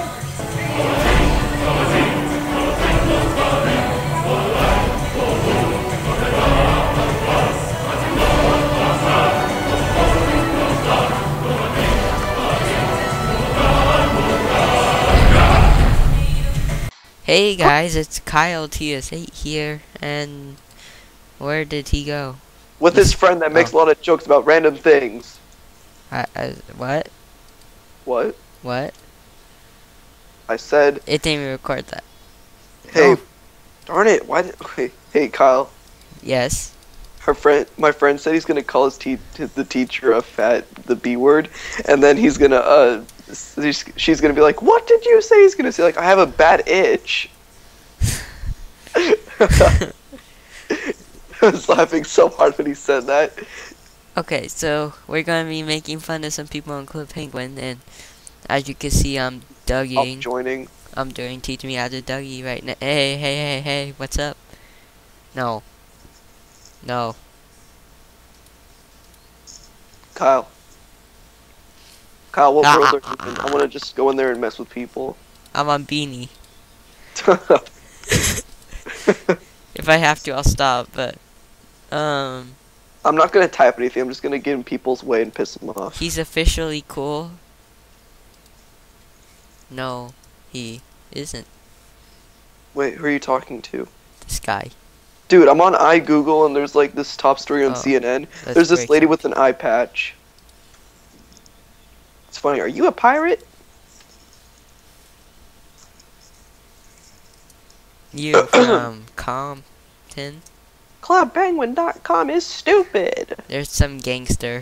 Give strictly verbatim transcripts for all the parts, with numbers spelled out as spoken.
Hey guys, it's Kyle T S eight here, and where did he go? With his friend that makes Oh. a lot of jokes about random things. I, I, what? What? What? I said, It didn't even record that. hey, Oh. darn it, why did, hey, hey Kyle, Yes. her friend, my friend said he's gonna call his te the teacher a fat, the B word, and then he's gonna, uh, she's, she's gonna be like, what did you say? He's gonna say, like, I have a bad itch. I was laughing so hard when he said that. Okay, so we're gonna be making fun of some people on Club Penguin, and as you can see, I'm I'm Dougieing. joining. I'm doing Teach Me How to Dougie right now. Hey, hey, hey, hey, what's up? No. No. Kyle. Kyle, what Ah, world ah, are you in? ah, I wanna just go in there and mess with people. I'm on Beanie. If I have to, I'll stop, but, um, I'm not gonna type anything, I'm just gonna get in people's way and piss them off. he's officially cool. No, he isn't. Wait, who are you talking to? This guy. Dude, I'm on iGoogle and there's like this top story on Oh, C N N. that's There's this great. lady with an eye patch. It's funny, are you a pirate? You from Compton? club penguin dot com is stupid. There's some gangster.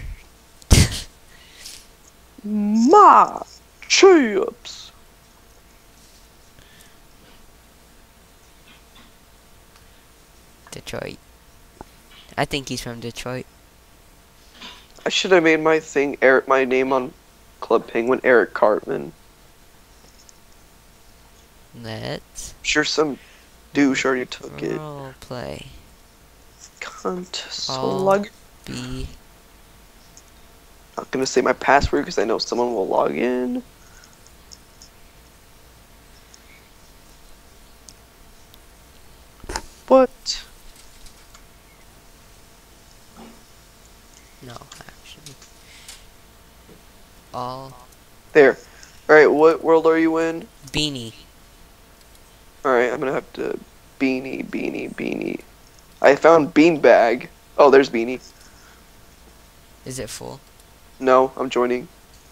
Ma chips. Detroit. I think he's from Detroit. I should have made my thing Eric my name on Club Penguin Eric Cartman. Let's I'm sure some douche already took it. role play. Cunt All slug. Be Not gonna say my password because I know someone will log in. What? no, actually. All There. Alright, what world are you in? Beanie. Alright, I'm gonna have to beanie, beanie, beanie. I found beanbag. Oh, there's beanie. Is it full? No, I'm joining.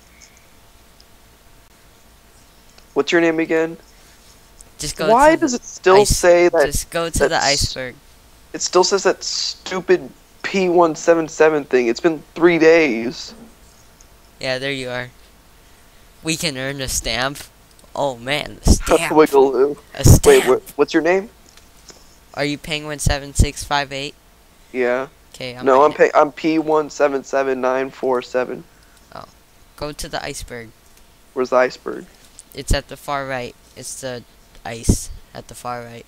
What's your name again? Just go Why to does it still ice- say that? Just go to the that's- iceberg. It still says that stupid P one seventy-seven thing. It's been three days. Yeah, there you are. We can earn a stamp. Oh man, the stamp. Wiggaloo. A stamp. Wait, what, what's your name? Are you Penguin seven six five eight? Yeah. Okay, I'm no, right I'm here. pay I'm P one seven seven nine four seven. Go to the iceberg. Where's the iceberg? It's at the far right. It's the ice at the far right.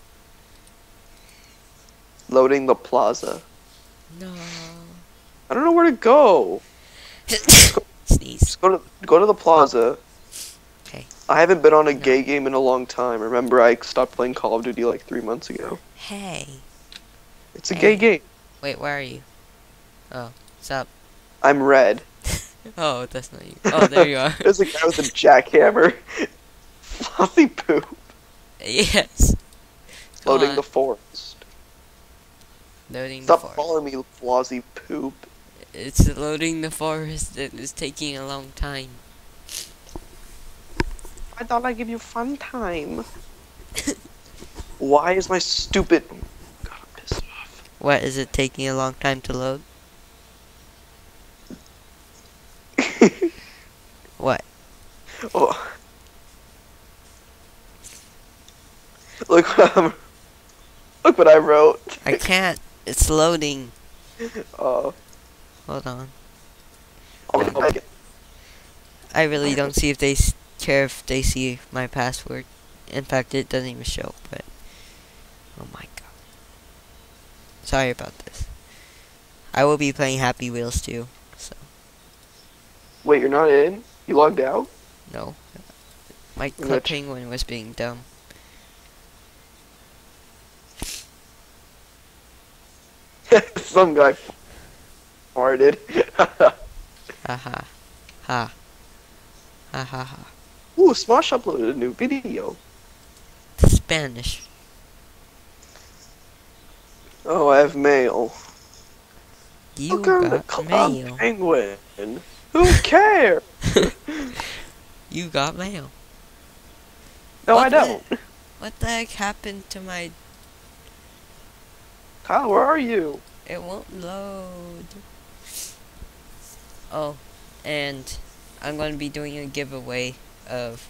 Loading the plaza. No. I don't know where to go. Sneeze. Go to go to the plaza. Okay. I haven't been on a No. gay game in a long time. Remember, I stopped playing Call of Duty like three months ago. Hey. It's a Hey. gay game. Wait, where are you? Oh, what's up? I'm red. Oh, that's not you. Oh, there you are. There's a guy with a jackhammer. Flossy poop. Yes. Go Loading on. the forest. Loading Stop the forest. following me, Flossy poop. It's loading the forest. It is taking a long time. I thought I'd give you fun time. Why is my stupid... God, I'm pissed off. What, is it taking a long time to load? What? Oh. Look what I'm... Look what I wrote. I can't. It's loading. Oh. Hold on. Oh my God. I really don't see if they s- care if they see my password. In fact, it doesn't even show, but... Oh my god. Sorry about this. I will be playing Happy Wheels too, so... Wait, you're not in? You logged out? No. My I'm club ch- penguin was being dumb. Some guy farted. Ha ha. Ha. Ha ha ha. Ooh, Smosh uploaded a new video. Spanish. Oh, I have mail. You Welcome to got Club mail. Penguin. Who cares? You got mail. No, What I don't. the- What the heck happened to my... Kyle, where are you? It won't load. Oh, and I'm going to be doing a giveaway of...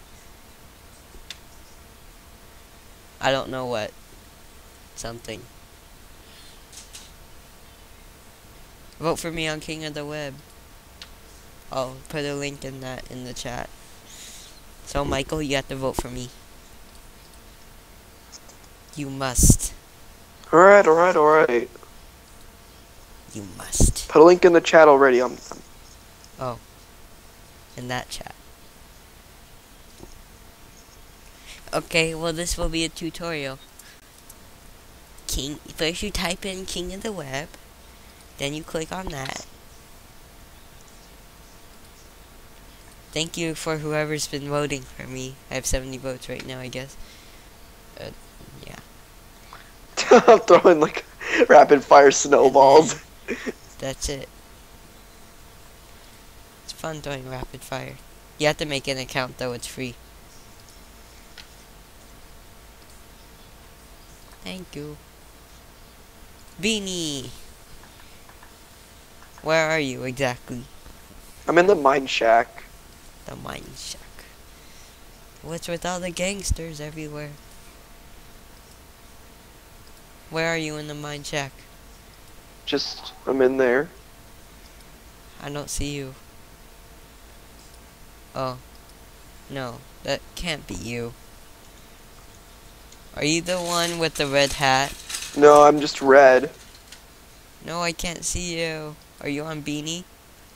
I don't know what. Something. Vote for me on King of the Web. I'll put a link in that in the chat. So Michael, you have to vote for me. You must. Alright, alright, alright. You must. Put a link in the chat already. I'm, I'm Oh. In that chat. Okay, well this will be a tutorial. King, first you type in King of the Web, then you click on that. Thank you for whoever's been voting for me. I have seventy votes right now, I guess. Uh, yeah. I'm throwing like rapid fire snowballs. That's it. It's fun doing rapid fire. You have to make an account though, it's free. Thank you. Beanie! Where are you exactly? I'm in the mine shack. The mine shack. What's with all the gangsters everywhere? Where are you in the mine shack? Just, I'm in there. I don't see you. Oh. No, that can't be you. Are you the one with the red hat? No, I'm just red. No, I can't see you. Are you on Beanie?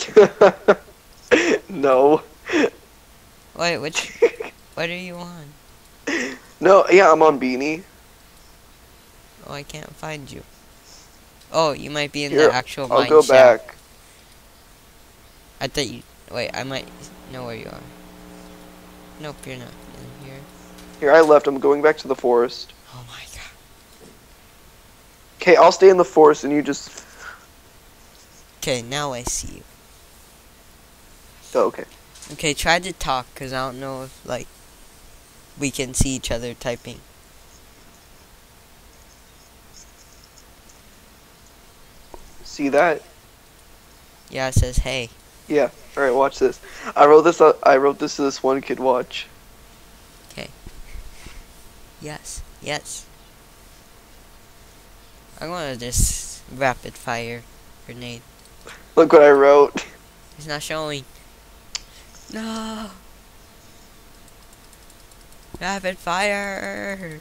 No. Wait, which... what are you on? No, yeah, I'm on Beanie. Oh, I can't find you. Oh, you might be in Here, the actual I'll mine go shack. back. I thought you... Wait, I might know where you are. Nope, you're not in here. Here, I left. I'm going back to the forest. Oh my god. Okay, I'll stay in the forest and you just... Okay, now I see you. Oh, okay. Okay, try to talk, because I don't know if, like, we can see each other typing. See that? Yeah, it says, hey. Yeah. Alright, watch this. I wrote this uh, I wrote this to this one kid, watch. Okay. Yes. Yes. I'm gonna just rapid fire grenade. Look what I wrote. It's not showing. No. Rapid fire.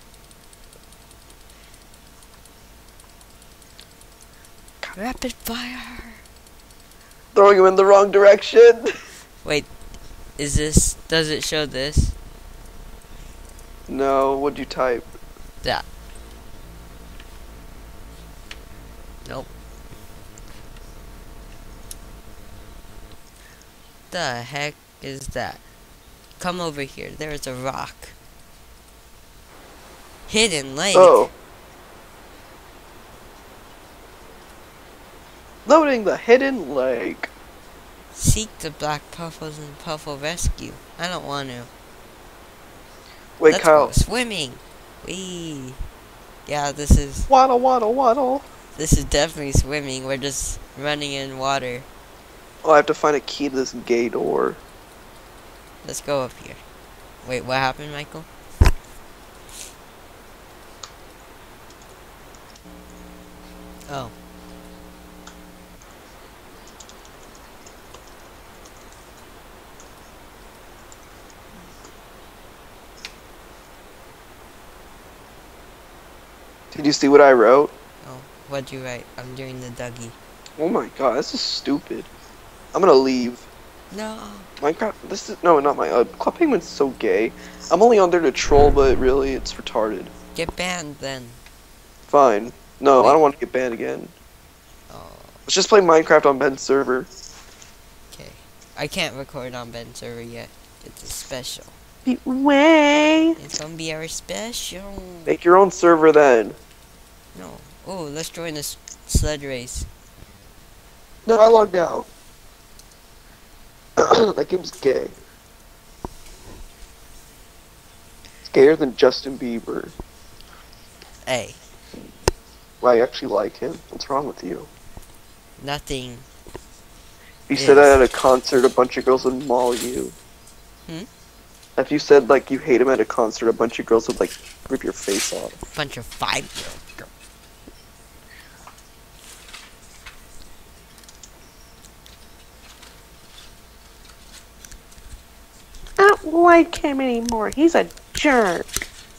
Rapid fire. Throwing him in the wrong direction. Wait, is this, does it show this? No, what'd you type? That. Nope. The heck is that? Come over here. There's a rock. Hidden lake. Oh. Loading the hidden lake. Seek the black puffles and puffle rescue. I don't want to. Wait, Let's Kyle. go swimming. Wee. Yeah, this is Waddle, waddle, waddle. this is definitely swimming. We're just running in water. Oh, I have to find a key to this gay door. Let's go up here. Wait, what happened, Michael? Oh. Did you see what I wrote? Oh, what'd you write? I'm doing the Dougie. Oh my god, this is stupid. I'm gonna leave. No. Minecraft. This is no, not my. Uh, Club Penguin's so gay. I'm only on there to troll, but really, it's retarded. Get banned then. Fine. No, Wait. I don't want to get banned again. Oh, Let's just play Minecraft on Ben's server. okay. I can't record on Ben's server yet. It's a special. Way. It's gonna be our special. Make your own server then. No. Oh, let's join this sled race. No, I logged out. That game's gay. It's gayer than Justin Bieber. Hey, Well, I actually like him. What's wrong with you? nothing. If you Yes. said that at a concert, a bunch of girls would maul you. Hmm? If you said, like, you hate him at a concert, a bunch of girls would, like, rip your face off. Bunch of five-year-old girls. I don't like him anymore. He's a jerk.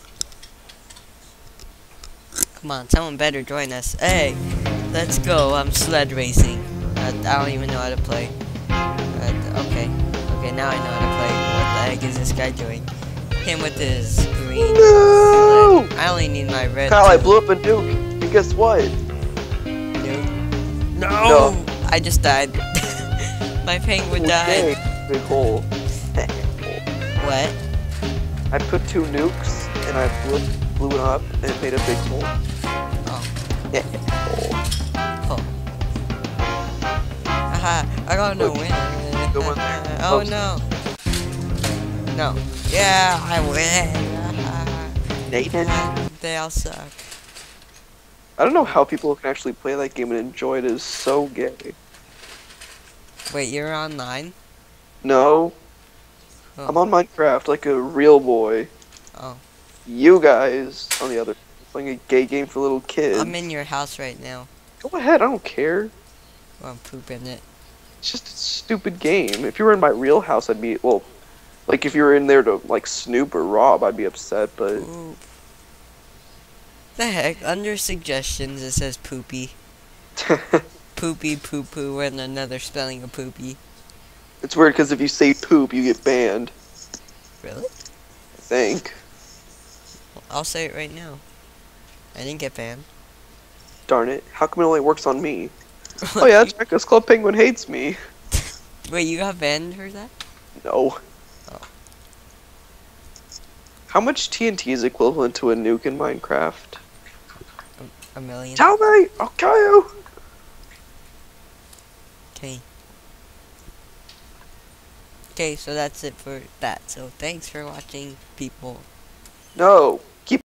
Come on, someone better join us. Hey, let's go. I'm sled racing. I, I don't even know how to play. Uh, okay. Okay, now I know how to play. What the heck is this guy doing? Him with his green No! sled. I only need my red. Kyle, I blew up a nuke. And guess what? Nuke. No! No. I just died. My penguin Okay. died. Big hole. What? I put two nukes, and I blew, blew it up, and it made a big hole. Oh. Yeah. Hole. Oh. Haha, I got no Look, win. go in there. Oh Oh. no. No. Yeah, I win. Nathan? They all suck. I don't know how people can actually play that game and enjoy it. It is so gay. Wait, you're online? No. Oh. I'm on Minecraft like a real boy. Oh. You guys, on the other, playing a gay game for little kids. I'm in your house right now. Go ahead, I don't care. Well, I'm pooping it. It's just a stupid game. If you were in my real house, I'd be, well, like if you were in there to, like, snoop or rob, I'd be upset, but... Ooh. The heck? Under suggestions, it says poopy. Poopy, poo poo, and another spelling of poopy. It's weird because if you say poop, you get banned, Really? I think. Well, I'll say it right now. I didn't get banned. Darn it. How come it only works on me? Oh yeah, check us. Club Penguin hates me. Wait, you got banned for that? No. Oh. How much T N T is equivalent to a nuke in Minecraft? A million. Tell me! I'll kill you! Okay. Okay, so that's it for that. So thanks for watching, people. No.